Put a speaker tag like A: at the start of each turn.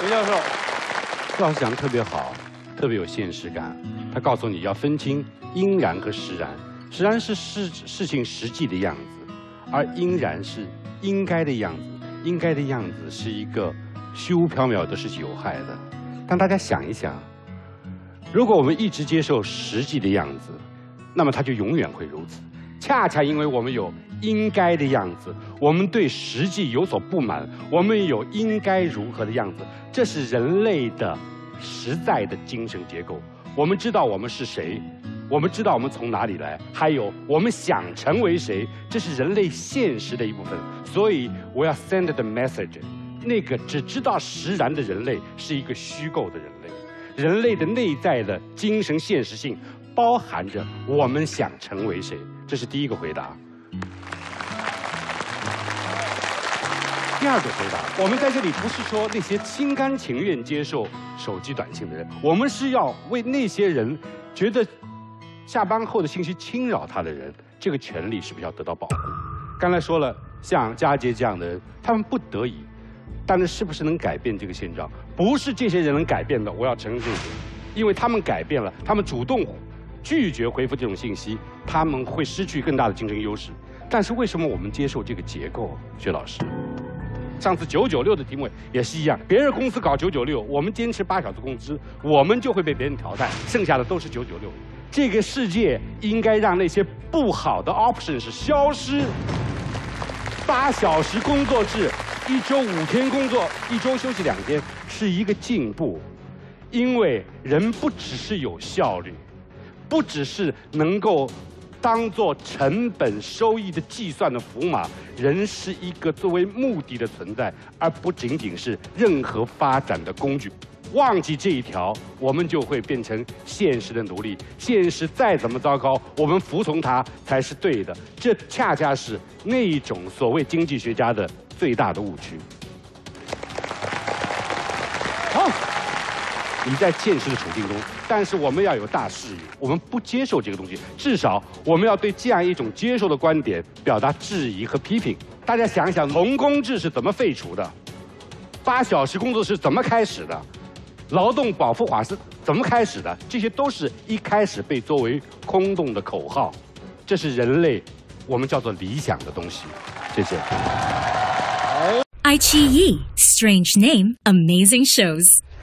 A: 刘教授，老师讲的特别好，特别有现实感。他告诉你要分清应然和实然，实然是事情实际的样子，而应然是应该的样子。应该的样子是一个虚无缥缈的，是有害的。但大家想一想，如果我们一直接受实际的样子，那么它就永远会如此。恰恰因为我们有应该的样子，我们对实际有所不满，我们有应该如何的样子，这是人类的实在的精神结构。我们知道我们是谁，我们知道我们从哪里来，还有我们想成为谁，这是人类现实的一部分。所以我要 send the message， 那个只知道实然的人类是一个虚构的人类。人类的内在的精神现实性包含着我们想成为谁，这是第一个回答。第二个回答，我们在这里不是说那些心甘情愿接受手机短信的人，我们是要为那些人觉得下班后的信息侵扰他的人，这个权利是不是要得到保护？刚才说了，像佳杰这样的人，他们不得已，但是不是能改变这个现状？不是这些人能改变的，我要承认这一点，因为他们改变了，他们主动拒绝回复这种信息，他们会失去更大的竞争优势。但是为什么我们接受这个结构？薛老师，上次996的题目也是一样，别人公司搞996，我们坚持8小时工资，我们就会被别人淘汰，剩下的都是996。这个世界应该让那些不好的 options 消失。8小时工作制，1周5天工作，1周休息2天，是一个进步。因为人不只是有效率，不只是能够当做成本收益的计算的符码，人是一个作为目的的存在，而不仅仅是任何发展的工具。忘记这一条，我们就会变成现实的奴隶。现实再怎么糟糕，我们服从它才是对的。这恰恰是那一种所谓经济学家的最大的误区。好，你在现实的处境中，但是我们要有大视野，我们不接受这个东西，至少我们要对这样一种接受的观点表达质疑和批评。大家想想，农工制是怎么废除的？8小时工作是怎么开始的？劳动保护法是怎么开始的？这些都是一开始被作为空洞的口号，这是人类我们叫做理想的东西。谢谢。
B: iQIYI, strange name, amazing shows.